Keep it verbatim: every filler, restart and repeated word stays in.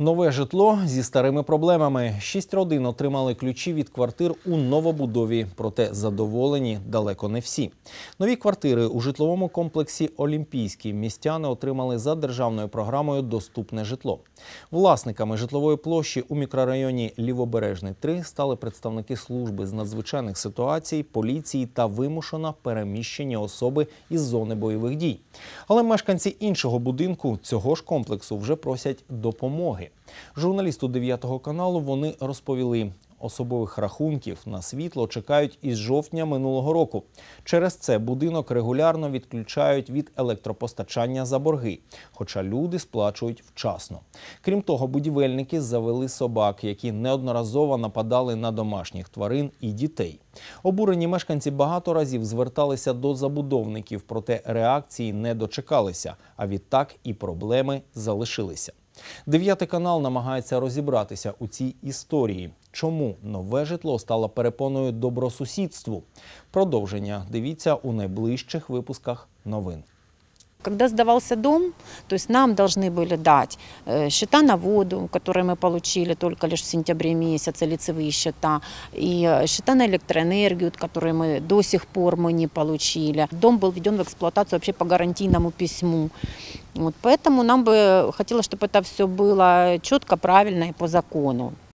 Нове житло зі старими проблемами. Шість родин отримали ключі від квартир у новобудові, проте задоволені далеко не всі. Нові квартири у житловому комплексі «Олімпійський» містяни отримали за державною програмою «Доступне житло». Власниками житлової площі у мікрорайоні Лівобережний три стали представники служби з надзвичайних ситуацій, поліції та вимушено переміщені особи із зони бойових дій. Але мешканці іншого будинку цього ж комплексу вже просять допомоги. Журналісту дев'ятого каналу вони розповіли, особових рахунків на світло чекають із жовтня минулого року. Через це будинок регулярно відключають від електропостачання за борги, хоча люди сплачують вчасно. Крім того, будівельники завели собак, які неодноразово нападали на домашніх тварин і дітей. Обурені мешканці багато разів зверталися до забудовників, проте реакції не дочекалися, а відтак і проблеми залишилися. Дев'ятий канал намагається розібратися у цій історії. Чому нове житло стало перепоною добросусідству? Продовження дивіться у найближчих випусках новин. Когда сдавался дом, то есть нам должны были дать счета на воду, которые мы получили только лишь в сентябре месяце, лицевые счета, и счета на электроэнергию, которые мы до сих пор мы не получили. Дом был введен в эксплуатацию вообще по гарантийному письму. Вот, поэтому нам бы хотелось, чтобы это все было четко, правильно и по закону.